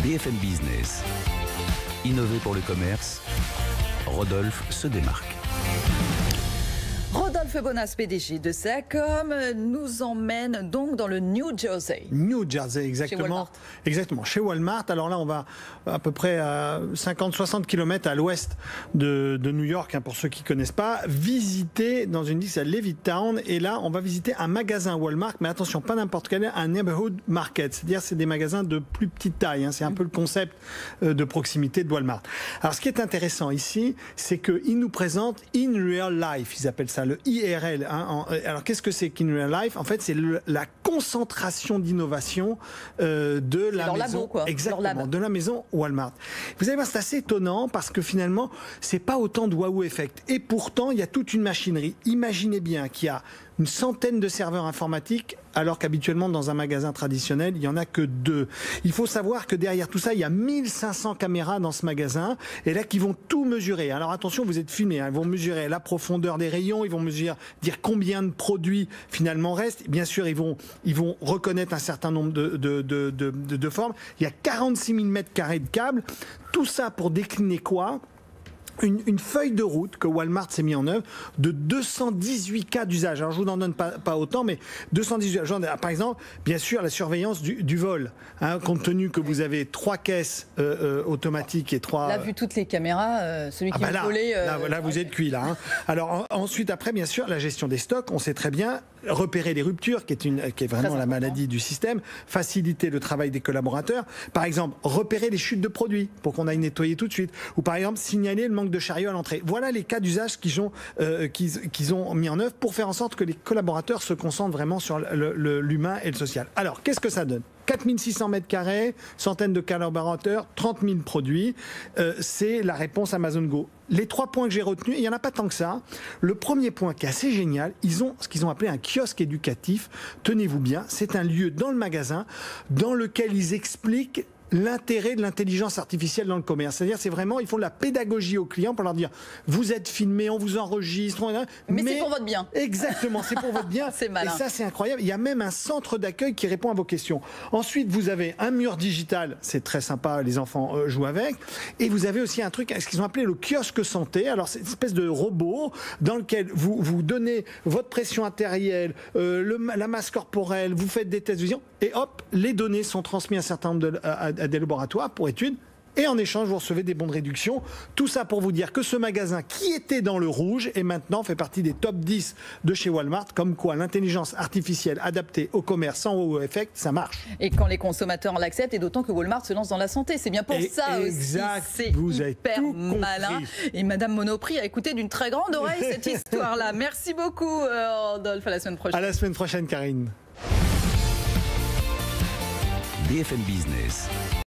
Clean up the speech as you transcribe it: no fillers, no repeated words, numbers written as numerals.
BFM Business. Innover pour le commerce, Rodolphe se démarque. Rodolphe Bonas, PDG de Seacom, nous emmène donc dans le New Jersey. New Jersey, exactement. Chez Walmart. Exactement, chez Walmart. Alors là, on va à peu près à 50-60 km à l'ouest de New York, pour ceux qui ne connaissent pas, visiter dans une ville qui s'appelle Levittown. Et là, on va visiter un magasin Walmart, mais attention, pas n'importe quel, un neighborhood market. C'est-à-dire, c'est des magasins de plus petite taille. C'est un peu le concept de proximité de Walmart. Alors, ce qui est intéressant ici, c'est qu'ils nous présentent in real life. Ils appellent ça le IRL. Alors, qu'est-ce que c'est qu'in real life? En fait, c'est la concentration d'innovation de la maison. Labo, quoi. Exactement, de la maison Walmart. Vous allez voir, c'est assez étonnant parce que finalement, c'est pas autant de wow effect. Et pourtant, il y a toute une machinerie. Imaginez bien qu'il y a une centaine de serveurs informatiques, alors qu'habituellement, dans un magasin traditionnel, il n'y en a que 2. Il faut savoir que derrière tout ça, il y a 1500 caméras dans ce magasin, et là, qui vont tout mesurer. Alors attention, vous êtes filmés, ils vont mesurer la profondeur des rayons, ils vont dire combien de produits finalement restent. Bien sûr, ils vont reconnaître un certain nombre de formes. Il y a 46 000 mètres carrés de câbles. Tout ça pour décliner quoi ? Une feuille de route que Walmart s'est mis en œuvre de 218 cas d'usage. Alors je vous en donne pas autant, mais 218. Par exemple, bien sûr, la surveillance du vol. Compte tenu que vous avez 3 caisses automatiques et 3... Là, vu toutes les caméras, celui qui est volé... Là, vous êtes cuit, là. Alors ensuite, après, bien sûr, la gestion des stocks, on sait très bien repérer les ruptures, qui est vraiment la maladie du système, faciliter le travail des collaborateurs. Par exemple, repérer les chutes de produits pour qu'on aille nettoyer tout de suite. Ou par exemple, signaler le manque de chariot à l'entrée. Voilà les cas d'usage qu'ils ont mis en œuvre pour faire en sorte que les collaborateurs se concentrent vraiment sur l'humain et le social. Alors, qu'est-ce que ça donne ? 4600 mètres carrés, centaines de collaborateurs, 30 000 produits. C'est la réponse Amazon Go. Les 3 points que j'ai retenus, il n'y en a pas tant que ça. Le premier point qui est assez génial, ils ont ce qu'ils ont appelé un kiosque éducatif. Tenez-vous bien, c'est un lieu dans le magasin dans lequel ils expliquent l'intérêt de l'intelligence artificielle dans le commerce. C'est-à-dire, c'est vraiment, ils font de la pédagogie aux clients pour leur dire, vous êtes filmés, on vous enregistre. Mais c'est pour votre bien. Exactement, c'est pour votre bien. C'est malin. Et ça, c'est incroyable. Il y a même un centre d'accueil qui répond à vos questions. Ensuite, vous avez un mur digital, c'est très sympa, les enfants jouent avec. Et vous avez aussi un truc, ce qu'ils ont appelé le kiosque santé. Alors, c'est une espèce de robot dans lequel vous donnez votre pression artérielle, la masse corporelle, vous faites des tests de vision, et hop, les données sont transmises à un certain nombre à des laboratoires pour études. Et en échange, vous recevez des bons de réduction. Tout ça pour vous dire que ce magasin qui était dans le rouge et maintenant fait partie des top 10 de chez Walmart. Comme quoi, l'intelligence artificielle adaptée au commerce sans wow effect, ça marche. Et quand les consommateurs l'acceptent, et d'autant que Walmart se lance dans la santé. C'est bien pour ça aussi. C'est hyper malin. Et Madame Monoprix a écouté d'une très grande oreille cette histoire-là. Merci beaucoup, Rodolphe. À la semaine prochaine. À la semaine prochaine, Karine. BFM Business.